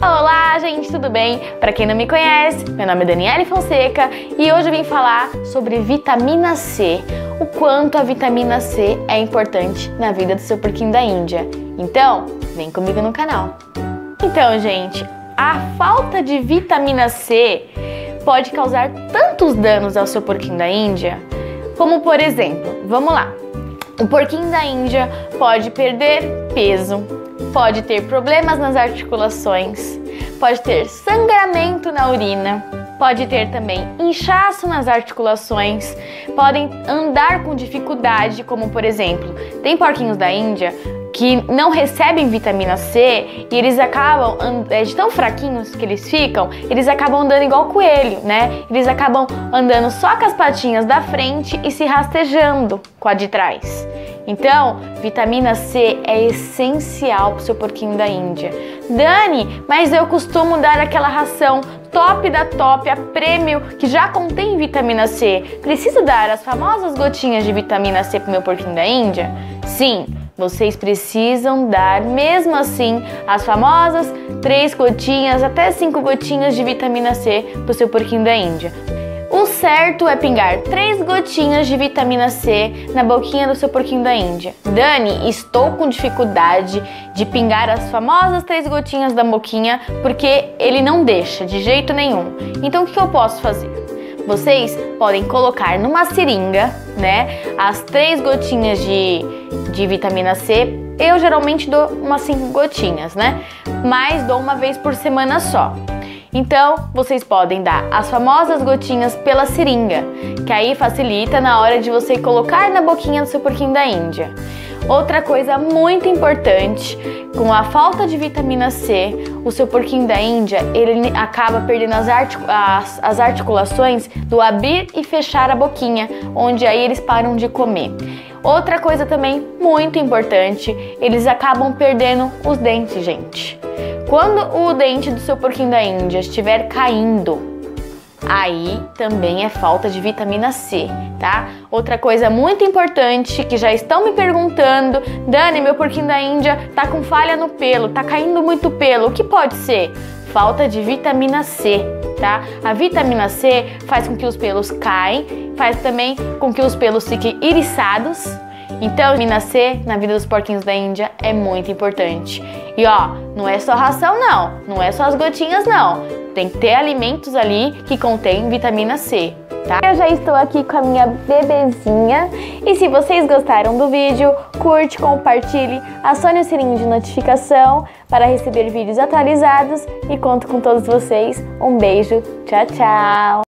Olá, gente, tudo bem? Para quem não me conhece, meu nome é Daniele Fonseca e hoje eu vim falar sobre vitamina C, o quanto a vitamina C é importante na vida do seu porquinho da Índia. Então, vem comigo no canal. Então, gente, a falta de vitamina C pode causar tantos danos ao seu porquinho da Índia, como por exemplo, vamos lá, o porquinho da Índia pode perder peso, pode ter problemas nas articulações, pode ter sangramento na urina, pode ter também inchaço nas articulações, podem andar com dificuldade, como por exemplo, tem porquinhos da Índia que não recebem vitamina C e eles acabam, de tão fraquinhos que eles ficam, eles acabam andando igual coelho, né? Eles acabam andando só com as patinhas da frente e se rastejando com a de trás. Então, vitamina C é essencial para o seu porquinho da Índia. Dani, mas eu costumo dar aquela ração top da top, a prêmio, que já contém vitamina C. Preciso dar as famosas gotinhas de vitamina C para o meu porquinho da Índia? Sim, vocês precisam dar, mesmo assim, as famosas 3 gotinhas até 5 gotinhas de vitamina C para o seu porquinho da Índia. O certo é pingar 3 gotinhas de vitamina C na boquinha do seu porquinho da Índia. Dani, estou com dificuldade de pingar as famosas 3 gotinhas da boquinha porque ele não deixa de jeito nenhum. Então o que eu posso fazer? Vocês podem colocar numa seringa, né, as 3 gotinhas de vitamina C. Eu geralmente dou umas 5 gotinhas, né, mas dou uma vez por semana só. Então, vocês podem dar as famosas gotinhas pela seringa, que aí facilita na hora de você colocar na boquinha do seu porquinho da Índia. Outra coisa muito importante, com a falta de vitamina C, o seu porquinho da Índia, ele acaba perdendo as articulações do abrir e fechar a boquinha, onde aí eles param de comer. Outra coisa também muito importante, eles acabam perdendo os dentes, gente. Quando o dente do seu porquinho da Índia estiver caindo, aí também é falta de vitamina C, tá? Outra coisa muito importante que já estão me perguntando: Dani, meu porquinho da Índia tá com falha no pelo, tá caindo muito pelo, o que pode ser? Falta de vitamina C, tá? A vitamina C faz com que os pelos caem, faz também com que os pelos fiquem iriçados. Então, a vitamina C na vida dos porquinhos da Índia é muito importante. E ó, não é só ração não é só as gotinhas não. Tem que ter alimentos ali que contêm vitamina C, tá? Eu já estou aqui com a minha bebezinha. E se vocês gostaram do vídeo, curte, compartilhe, acione o sininho de notificação para receber vídeos atualizados e conto com todos vocês. Um beijo, tchau, tchau!